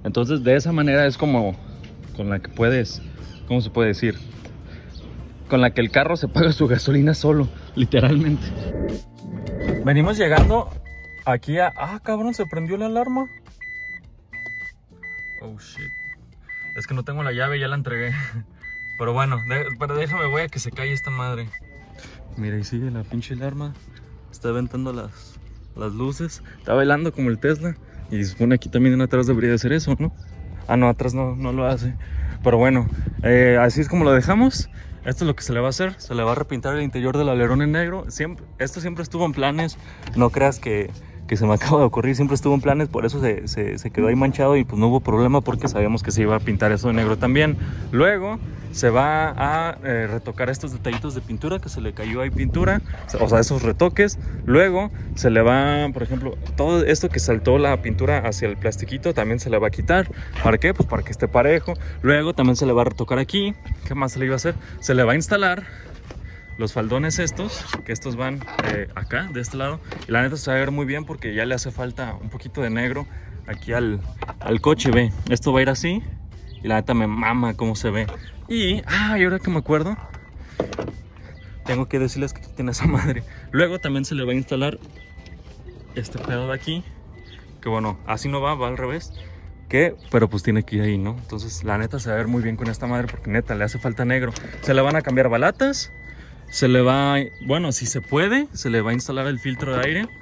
Entonces de esa manera es como con la que puedes, ¿cómo se puede decir? Con la que el carro se paga su gasolina solo, literalmente. Venimos llegando aquí a... Ah, cabrón, se prendió la alarma. Oh, shit. Es que no tengo la llave, ya la entregué. Pero bueno, pero déjame, voy a que se calle esta madre. Mira, y sigue la pinche alarma. Está aventando las luces. Está bailando como el Tesla. Y se supone aquí también atrás debería de hacer eso, ¿no? Ah, no, atrás no lo hace. Pero bueno, así es como lo dejamos. Esto es lo que se le va a hacer. Se le va a repintar el interior del alerón en negro. Esto siempre estuvo en planes. No creas que se me acaba de ocurrir. Siempre estuvo en planes. Por eso se quedó ahí manchado. Y pues no hubo problema porque sabíamos que se iba a pintar eso de negro también. Luego se va a retocar estos detallitos de pintura, que se le cayó ahí pintura, o sea, esos retoques. Luego se le va, por ejemplo, todo esto que saltó la pintura hacia el plastiquito, también se le va a quitar. ¿Para qué? Pues para que esté parejo. Luego también se le va a retocar aquí. ¿Qué más se le iba a hacer? Se le va a instalar los faldones estos, que estos van acá, de este lado. Y la neta se va a ver muy bien porque ya le hace falta un poquito de negro aquí al coche, ve. Esto va a ir así. Y la neta me mama cómo se ve. Y ahora que me acuerdo, tengo que decirles que aquí tiene esa madre. Luego también se le va a instalar este pedo de aquí. Que bueno, así no va al revés. Pero pues tiene que ir ahí, ¿no? Entonces la neta se va a ver muy bien con esta madre porque neta le hace falta negro. Se le van a cambiar balatas. Se le va, bueno, si se puede, se le va a instalar el filtro de aire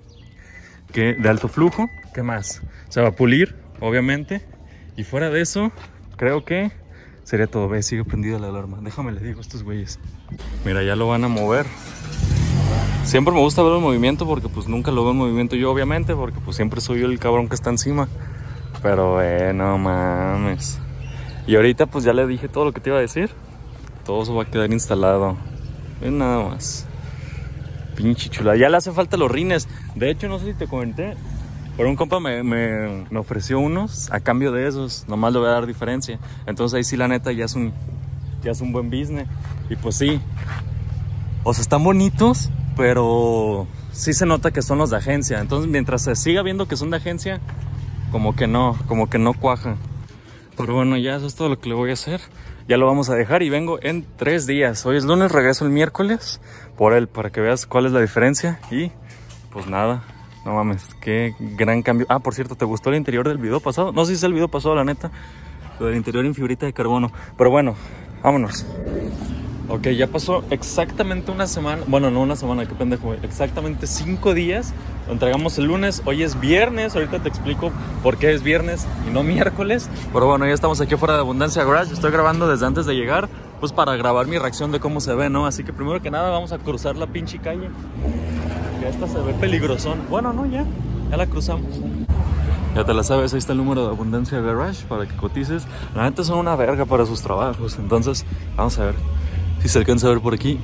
de alto flujo. ¿Qué más? Se va a pulir, obviamente. Y fuera de eso, creo que sería todo. Ve, sigue prendida la alarma. Déjame le digo a estos güeyes. Mira, ya lo van a mover. Siempre me gusta ver el movimiento porque pues nunca lo veo en movimiento yo, obviamente, porque pues siempre soy yo el cabrón que está encima. Pero no mames. Y ahorita pues ya le dije todo lo que te iba a decir. Todo eso va a quedar instalado. Ven nada más. Pinche chula. Ya le hace falta los rines. De hecho, no sé si te comenté, pero un compa me ofreció unos a cambio de esos. Nomás le voy a dar diferencia. Entonces ahí sí la neta ya es un buen business. Y pues sí. O sea, están bonitos, pero sí se nota que son los de agencia. Entonces mientras se siga viendo que son de agencia, como que no cuaja. Pero bueno, ya eso es todo lo que le voy a hacer. Ya lo vamos a dejar y vengo en 3 días. Hoy es lunes, regreso el miércoles por él, para que veas cuál es la diferencia. Y pues nada, no mames, qué gran cambio. Ah, por cierto, ¿te gustó el interior del video pasado? No sé si es el video pasado, la neta. Lo del interior en fibrita de carbono. Pero bueno, vámonos. Ok, ya pasó exactamente una semana. Bueno, no una semana, qué pendejo. Exactamente 5 días. Lo entregamos el lunes. Hoy es viernes. Ahorita te explico por qué es viernes y no miércoles. Pero bueno, ya estamos aquí fuera de Abundancia Garage. Estoy grabando desde antes de llegar, pues para grabar mi reacción de cómo se ve, ¿no? Así que primero que nada vamos a cruzar la pinche calle. Ya esta se ve peligrosón. Bueno, no, ya la cruzamos. Ya te la sabes, ahí está el número de Abundancia Garage para que cotices. La neta son una verga para sus trabajos. Entonces, vamos a ver si se alcanza a ver por aquí.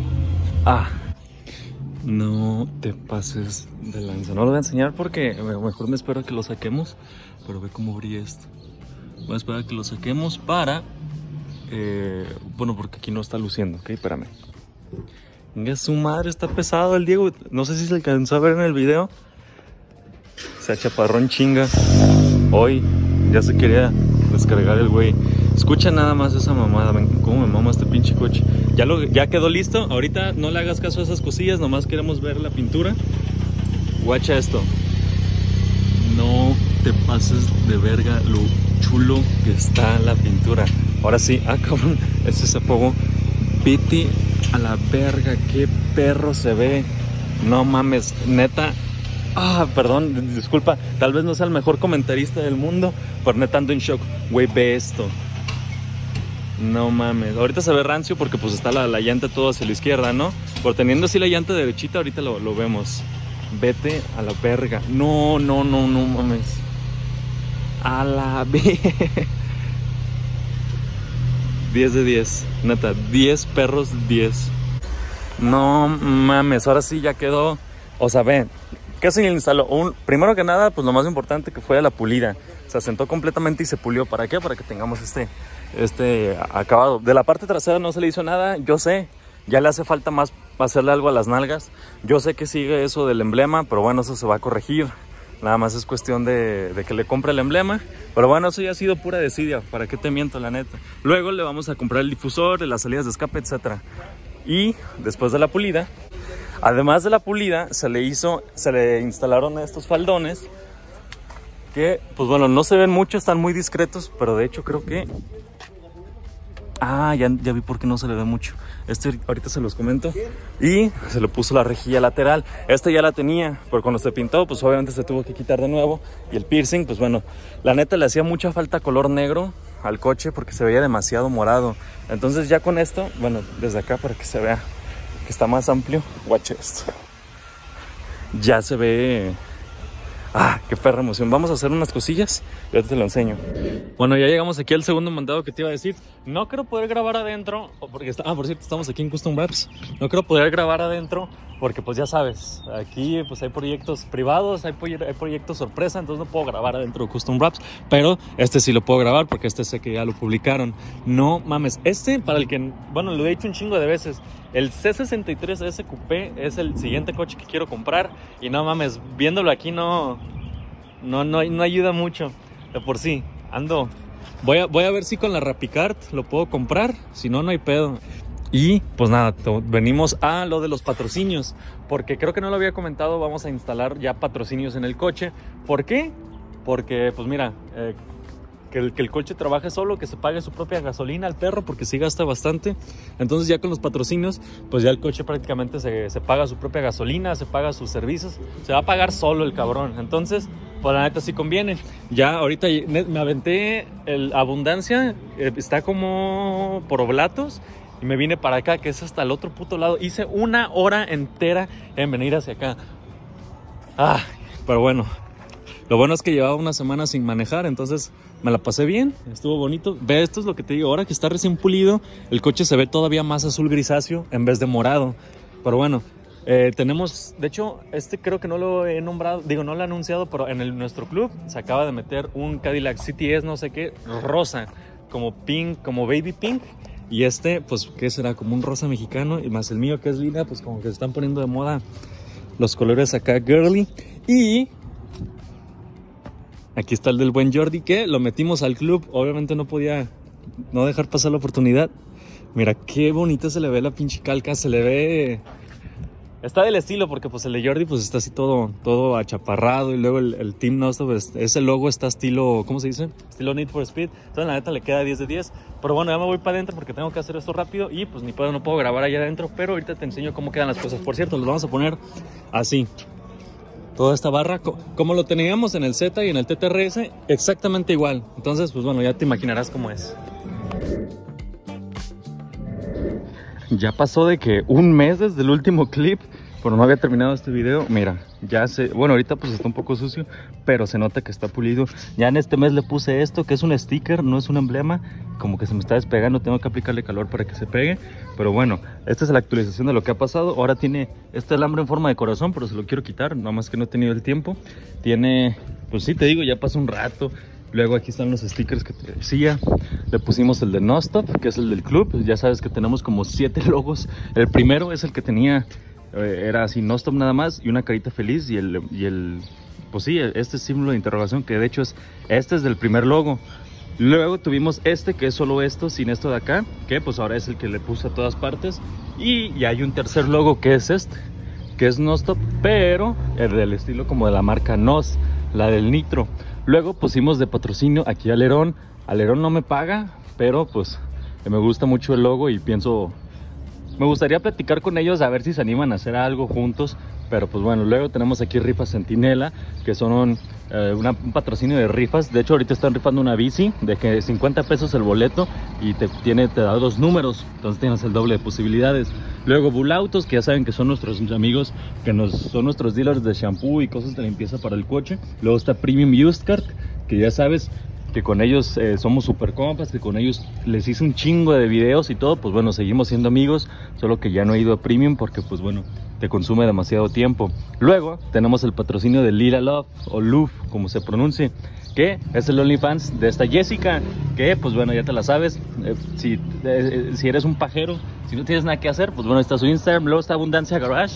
No te pases de lanza. No lo voy a enseñar porque mejor me espero a que lo saquemos. Pero ve cómo brilla esto. Voy a esperar a que lo saquemos para... bueno, porque aquí no está luciendo, ¿ok? Espérame. Venga, su madre, está pesado el Diego. No sé si se alcanzó a ver en el video. Se chaparrón chinga. Hoy ya se quería descargar el güey. Escucha nada más esa mamada. Ven cómo me mama este pinche coche. Ya quedó listo. Ahorita no le hagas caso a esas cosillas. Nomás queremos ver la pintura. Guacha esto. No te pases de verga lo chulo que está la pintura. Ahora sí. Cabrón. Ese se apagó. Vete a la verga. Qué perro se ve. No mames. Neta. Perdón, disculpa. Tal vez no sea el mejor comentarista del mundo, pero neta ando en shock. Güey, ve esto. No mames. Ahorita se ve rancio porque pues está la llanta todo hacia la izquierda, ¿no? Por teniendo así la llanta derechita, ahorita lo vemos. Vete a la verga. No mames. A la verga. 10 de 10. Neta, 10 perros, 10. No mames. Ahora sí ya quedó. O sea, ven. ¿Qué se instaló? Primero que nada, pues lo más importante que fue la pulida. Se asentó completamente y se pulió. ¿Para qué? Para que tengamos este acabado. De la parte trasera no se le hizo nada, yo sé. Ya le hace falta más hacerle algo a las nalgas. Yo sé que sigue eso del emblema, pero bueno, eso se va a corregir. Nada más es cuestión de que le compre el emblema. Pero bueno, eso ya ha sido pura desidia. ¿Para qué te miento, la neta? Luego le vamos a comprar el difusor, las salidas de escape, etc. Y después de la pulida, además de la pulida, se le instalaron estos faldones. Que, pues bueno, no se ven mucho, están muy discretos. Pero de hecho creo que... Ah, ya vi por qué no se le ve mucho. Ahorita se los comento. Y se le puso la rejilla lateral. Esta ya la tenía, pero cuando se pintó, pues obviamente se tuvo que quitar de nuevo. Y el piercing, pues bueno, la neta le hacía mucha falta color negro al coche porque se veía demasiado morado. Entonces ya con esto, bueno, desde acá para que se vea que está más amplio. Watch esto. Ya se ve... Ah, qué perra emoción. Vamos a hacer unas cosillas y ahorita te lo enseño. Bueno, ya llegamos aquí al segundo mandado que te iba a decir. No creo poder grabar adentro porque por cierto, estamos aquí en Custom Wraps. No creo poder grabar adentro porque pues ya sabes, aquí pues hay proyectos privados, hay proyectos sorpresa, entonces no puedo grabar adentro de Custom Wraps, pero este sí lo puedo grabar porque este sé que ya lo publicaron. No mames, para el que, bueno, lo he dicho un chingo de veces, el C63S Coupé es el siguiente coche que quiero comprar y no mames, viéndolo aquí no ayuda mucho. De por sí, voy a ver si con la Rapicard lo puedo comprar, si no, no hay pedo. Y pues nada, venimos a lo de los patrocinios, porque creo que no lo había comentado, vamos a instalar ya patrocinios en el coche. ¿Por qué? Porque pues mira, que el coche trabaje solo, que se pague su propia gasolina al perro, porque sí gasta bastante. Entonces ya con los patrocinios, pues ya el coche prácticamente se paga su propia gasolina, se paga sus servicios, se va a pagar solo el cabrón. Entonces, pues la neta sí conviene. Ya ahorita me aventé Abundancia, está como por Oblatos, y me vine para acá, que es hasta el otro puto lado. Hice 1 hora entera en venir hacia acá. Pero bueno. Lo bueno es que llevaba una semana sin manejar, entonces me la pasé bien, estuvo bonito. Ve, esto es lo que te digo, ahora que está recién pulido, el coche se ve todavía más azul grisáceo en vez de morado. Pero bueno, tenemos, de hecho, creo que no lo he nombrado, no lo he anunciado, pero en nuestro club se acaba de meter un Cadillac CTS, no sé qué, rosa, como pink, como baby pink. Y pues, ¿qué será? Como un rosa mexicano, y más el mío que es lila, pues como que se están poniendo de moda los colores acá girly. Y aquí está el del buen Jordi, que lo metimos al club. Obviamente no podía no dejar pasar la oportunidad. Mira qué bonita se le ve la pinche calca. Se le ve... Está del estilo, porque pues el de Jordi pues está así todo achaparrado. Y luego el Team Nostop, pues, ese logo está estilo, ¿cómo se dice? Estilo Need for Speed. Entonces la neta le queda 10 de 10. Pero bueno, ya me voy para adentro porque tengo que hacer esto rápido. Y pues no puedo grabar allá adentro. Pero ahorita te enseño cómo quedan las cosas. Por cierto, los vamos a poner así. Toda esta barra, como lo teníamos en el Z y en el TTRS, exactamente igual. Entonces, pues bueno, ya te imaginarás cómo es. Ya pasó de que 1 mes desde el último clip, pero no había terminado este video. Mira, bueno, ahorita pues está un poco sucio, pero se nota que está pulido. Ya en este mes le puse esto, que es un sticker, no es un emblema. Como que se me está despegando, tengo que aplicarle calor para que se pegue. Pero bueno, esta es la actualización de lo que ha pasado. Ahora tiene este alambre en forma de corazón, pero se lo quiero quitar, nada más que no he tenido el tiempo. Tiene, pues sí, te digo, ya pasó un rato. Luego aquí están los stickers que te decía. Le pusimos el de Nostop, que es el del club. Ya sabes que tenemos como 7 logos. El primero es el que tenía, era así, Nostop nada más, y una carita feliz. Y el pues sí, este símbolo de interrogación, que de hecho este es del primer logo. Luego tuvimos que es solo esto, sin esto de acá, que pues ahora es el que le puse a todas partes. Y hay un tercer logo que es que es Nostop, pero el del estilo como de la marca Nos, la del Nitro. Luego pusimos de patrocinio aquí Alerón. Alerón no me paga, pero pues me gusta mucho el logo y me gustaría platicar con ellos a ver si se animan a hacer algo juntos. Pero pues bueno, luego tenemos aquí Rifas Centinela, que son un patrocinio de rifas. De hecho ahorita están rifando una bici de que 50 pesos el boleto y te da 2 números, entonces tienes el doble de posibilidades. Luego Bulautos, que ya saben que son nuestros amigos, son nuestros dealers de shampoo y cosas de limpieza para el coche. Luego está Premium Used Car, que ya sabes que con ellos somos super compas, que con ellos les hice un chingo de videos y todo. Pues bueno, seguimos siendo amigos, solo que ya no he ido a Premium porque pues bueno, te consume demasiado tiempo. Luego tenemos el patrocinio de Lila Love, o Love, como se pronuncie, que es el OnlyFans de esta Jessica, que pues bueno, ya te la sabes. Si eres un pajero, si no tienes nada que hacer, pues bueno, está su Instagram. Luego está Abundancia Garage,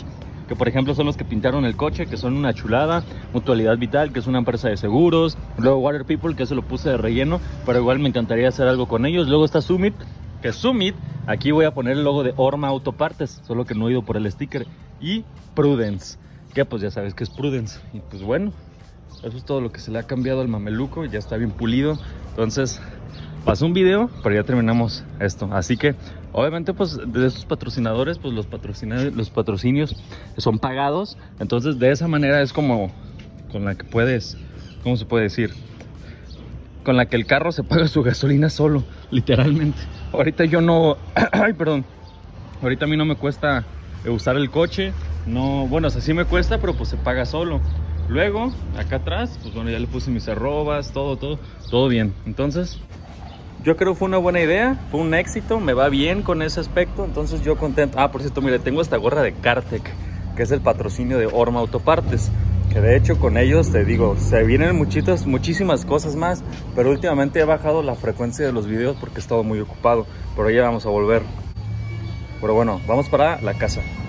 que por ejemplo son los que pintaron el coche, que son una chulada. Mutualidad Vital, que es una empresa de seguros. Luego Water People, que eso lo puse de relleno, pero igual me encantaría hacer algo con ellos. Luego está Summit, que Summit, aquí voy a poner el logo de Orma Autopartes, solo que no he ido por el sticker. Y Prudence, que pues ya sabes que es Prudence. Y pues bueno, eso es todo lo que se le ha cambiado al mameluco, ya está bien pulido. Entonces pasó un video, pero ya terminamos esto. Así que obviamente pues de esos patrocinadores, pues los patrocinios son pagados. Entonces de esa manera es como con la que puedes, ¿cómo se puede decir? Con la que el carro se paga su gasolina solo, literalmente. Ahorita yo no, ay perdón, ahorita a mí no me cuesta usar el coche. No, bueno, o sea, sí me cuesta, pero pues se paga solo. Luego, acá atrás, pues bueno, ya le puse mis arrobas, todo bien. Entonces, yo creo que fue una buena idea, fue un éxito, me va bien con ese aspecto, entonces yo contento. Ah, por cierto, mire, tengo esta gorra de Kartek, que es el patrocinio de Orma Autopartes, que de hecho con ellos, te digo, se vienen muchísimas cosas más, pero últimamente he bajado la frecuencia de los videos porque he estado muy ocupado, pero ya vamos a volver. Pero bueno, vamos para la casa.